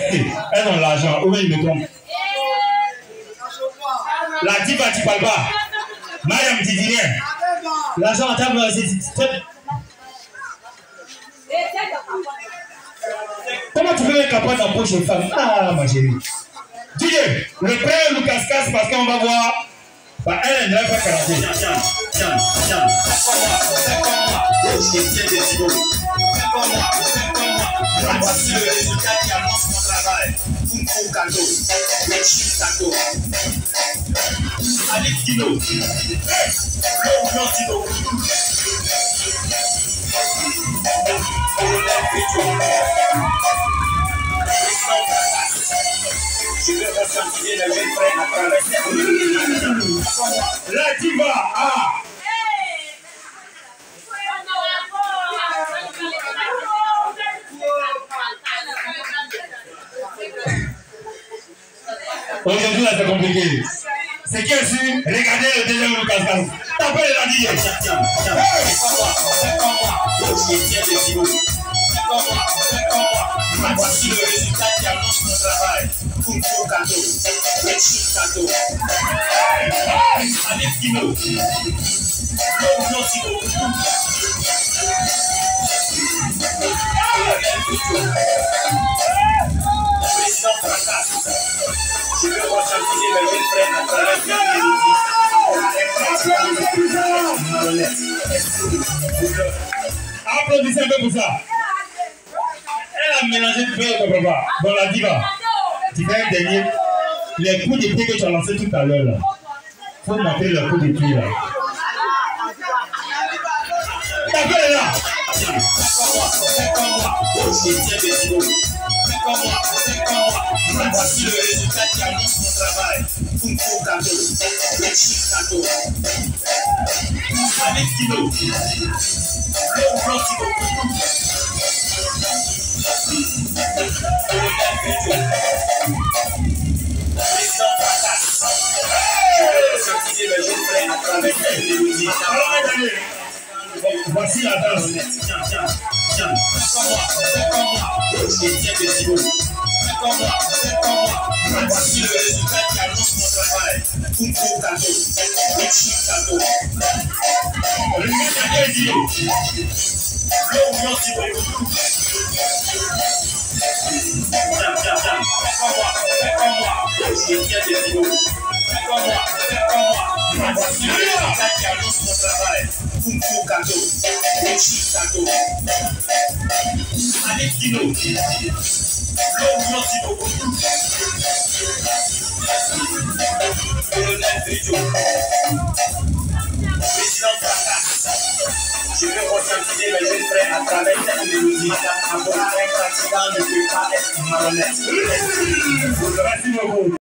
Elle donne l'argent, ou bien il me trompe. La diva, tu parles pas. Mariam, tu dis rien. L'argent en table, c'est... Comment tu veux capoter ta poche aux femmes? Ah, ma chérie. Dieu, le frère nous casse parce qu'on va voir. Bah, elle n'a pas karaté. Tiens. C'est comme moi. J'ai bien des kilos. C'est comme moi. Voici le résultat qui annonce mon travail. Kung Fu Kando. Mechim Kando. Allez, kilo. Non, kilo. Je vais ressentir le jeune frère à travers la diva. Ah. Aujourd'hui, là, c'est compliqué. C'est qui aussi? Regardez le deuxième Lucas. Tapez la diva. Tiens. C'est comme moi. J'ai bien des kilos. C'est comme moi. Voici le résultat qui annonce mon travail. Kung Fu Kando. Mechim Kando. Allez, kilo. Non, kilo. Président fracasse. Je veux ressentir le jeune frère à travers les applaudissez un peu pour ça. Elle a mélangé du beurre de papa dans la diva. Tu fais un dernier. Les coups de pied que tu as lancés tout à l'heure là. Il faut montrer le coup de pied là. Tapez là. C'est comme moi. J'ai bien des kilos. C'est comme moi. Voici le résultat qui annonce mon travail. Kung Fu Kando. Mechim Kando. Allez, kilo. Non, kilo. Président fracasse. Je vais ressentir le jeune frère à travers les mélodies. Voici la danse. Tiens. C'est comme moi. J'ai bien des kilos. C'est comme moi. Voici le résultat qui annonce mon travail. Kung Fu Kando. Mechim Kando. Regardez les kilos. Non, kilo. C'est comme moi. J'ai bien des kilos. C'est comme moi. Voici le résultat qui annonce mon travail. Kung Fu Kando. Mechim Kando. Allez, kilo. Non, kilo. Colonel Védio. Président fracasse. Je veux ressentir le jeune frère à travers cette mélodie. Un bon frère pratiquant ne peut pas être marionnette. Merci beaucoup.